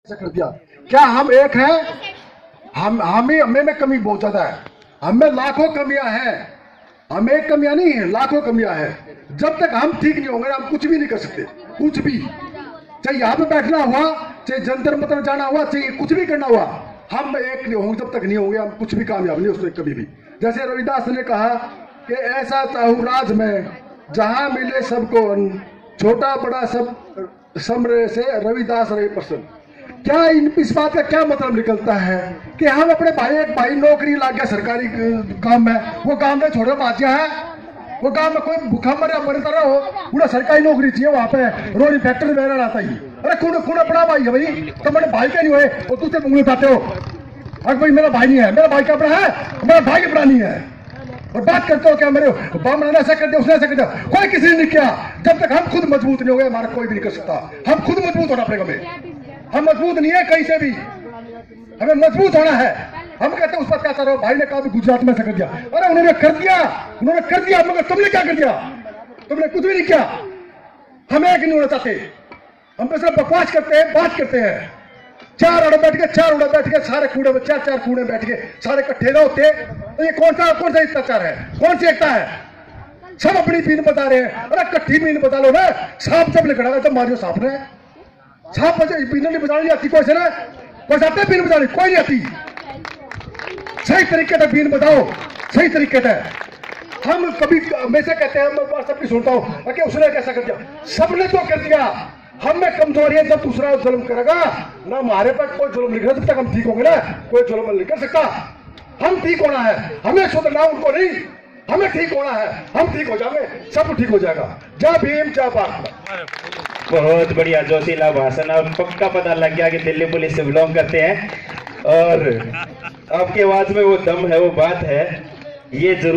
कर दिया। क्या हम एक हैं? हमें में कमी बहुत ज्यादा है। हमें लाखों कमियां हैं। हमें एक कमियां नहीं है, लाखों कमियां हैं। जब तक हम ठीक नहीं होंगे हम कुछ भी नहीं कर सकते। कुछ भी, चाहे यहाँ पे बैठना हुआ, चाहे जंतर मंतर जाना हुआ, चाहे कुछ भी करना हुआ, हम एक नहीं होंगे। जब तक नहीं होंगे हम कुछ भी कामयाब नहीं उसमें कभी भी। जैसे रविदास ने कहा कि ऐसा चाहूं राज में जहां मिले सबको, छोटा बड़ा सब समरे से रविदास रहे प्रसन्न। क्या इस बात का क्या मतलब निकलता है कि हम अपने एक भाई नौकरी लग गया सरकारी काम में, वो काम में छोड़कर बाजिया है, वो काम में कोई भूखा मरता रहा हो, पूरा सरकारी नौकरी चाहिए वहां पे, रोड फैक्ट्री में रहना आता ही। अरे कौन अपना भाई है भाई? तो मेरे भाई का नहीं हुए और तुझसे मुंगली उठाते हो। अरे भाई मेरा भाई नहीं है, मेरा भाई का अपना है, मेरा भाई अपना नहीं है। और बात करते हो क्या मेरे बाम ने ऐसा कर दिया, उसने ऐसा कर दिया। कोई किसी ने नहीं किया। जब तक हम खुद मजबूत नहीं हो गए हमारा कोई भी नहीं कर सकता। हम खुद मजबूत होना पड़ेगा। हमें हम मजबूत नहीं है कहीं से भी, हमें मजबूत होना है। हम कहते हैं उस पर क्या करो, भाई ने कहा गुजरात में ऐसा कर दिया। अरे उन्होंने कर दिया, मगर तुमने क्या कर दिया? तुमने कुछ भी नहीं किया। हमें एक नहीं होना चाहते। हम तो सिर्फ बकवास करते हैं, बात करते हैं। चार उड़े बैठ के सारे कूड़े में चार कूड़े बैठ के सारे इकट्ठे ना होते। तो ये कौन सा अत्याचार है? कौन सी एकता है? सब अपनी बीन बता रहे हैं। अरे कट्ठी बीन बता लो ना। सांप जब निकला तो मारियो सांप ने। सांप बीन नहीं बजानी आती कोई से ना, कोई आते बीन बजानी कोई नहीं आती। सही तरीके से बीन बताओ, सही तरीके से। हम कभी हमेशा कहते हैं, मैं सबकी सुनता हूँ कि उसने कैसा कर दिया। सबने तो कर दिया। हम में कमजोरी है, जब दूसरा जुल्म करेगा ना हमारे पर कोई जुल्म नहीं कर, जब तक हम ठीक होंगे ना कोई जुल्म नहीं कर सकता। हम ठीक होना है, हमें सुधरना, उनको नहीं। हमें ठीक होना है, हम ठीक हो जाएंगे, सब ठीक हो जाएगा। जय भीम जय भारत। बहुत बढ़िया जोशीला भाषण। और पक्का पता लग गया कि दिल्ली पुलिस से बिलोंग करते हैं और आपकी आवाज में वो दम है, वो बात है, ये जरूर।